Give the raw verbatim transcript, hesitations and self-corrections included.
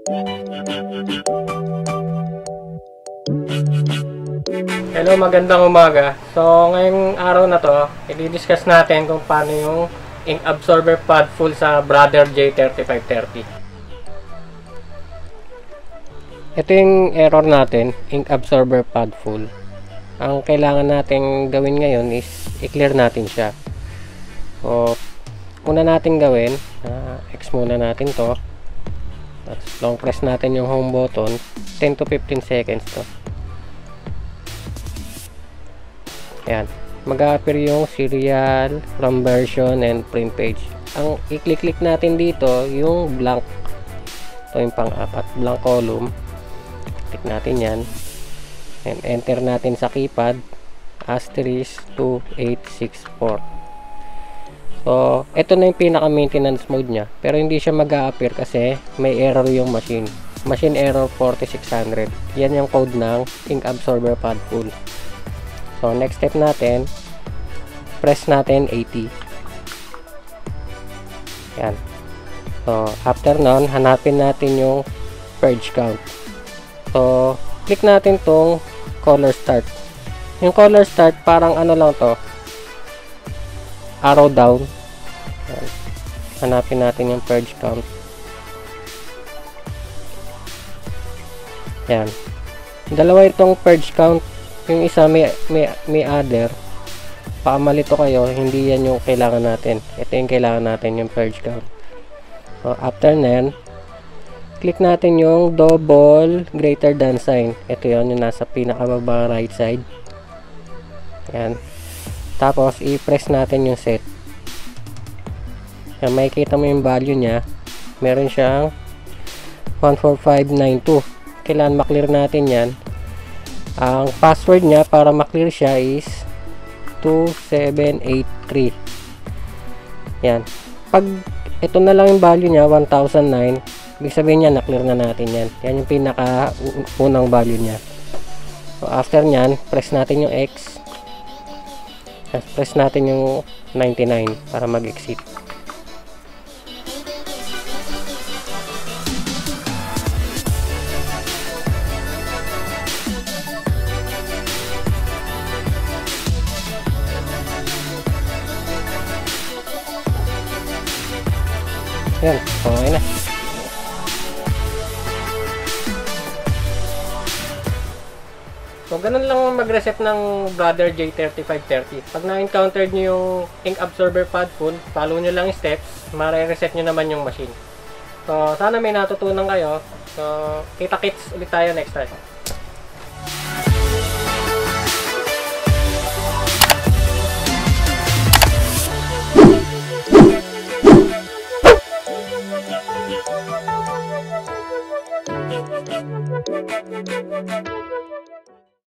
Hello, magandang umaga. So, ngayong araw na to, i-discuss natin kung paano yung ink absorber pad full sa Brother J thirty-five thirty. Ito yung error natin, ink absorber pad full. Ang kailangan natin gawin ngayon is i-clear natin siya. So, una natin gawin, uh, X muna natin to. Tapos long press natin yung home button, ten to fifteen seconds to. Ayan, mag-a-appear yung serial, from version, and print page. Ang i-click-click natin dito, yung blank. Ito yung pang-apat, blank column. Click natin yan. And enter natin sa keypad, asterisk two eight six four. So, ito na yung pinaka-maintenance mode nya. Pero hindi siya mag-a-appear kasi may error yung machine. Machine error forty-six hundred. Yan yung code ng ink absorber pad full. So, next step natin, press natin eighty. Yan. So, after nun, hanapin natin yung purge count. So, click natin tong color start. Yung color start, parang ano lang to, arrow down. Yan. Hanapin natin yung purge count. Yan. Dalawa itong purge count. Yung isa may, may, may other. Baka malito kayo, hindi yan yung kailangan natin. Ito yung kailangan natin, yung purge count. So, after then, click natin yung double greater than sign. Ito yun, yung nasa pinakababa right side. Yan. Tapos, i-press natin yung set. Yan, makikita mo yung value nya. Meron siyang one four five nine two. Kailangan maklear natin yan. Ang password niya para maklear siya is two seven eight three. Yan. Pag ito na lang yung value niya, one thousand nine, ibig sabihin niya na-clear na natin yan. Yan yung pinaka unang value niya. So, after nyan, press natin yung X. Press natin yung ninety-nine para mag-exit. Yan, okay na. So, ganun lang mag-reset ng Brother J thirty-five thirty. Pag na-encountered nyo yung ink absorber pad full, follow nyo lang yung steps, mare-reset nyo naman yung machine. So, sana may natutunan kayo. So, kita-kits ulit tayo next time. Thank you.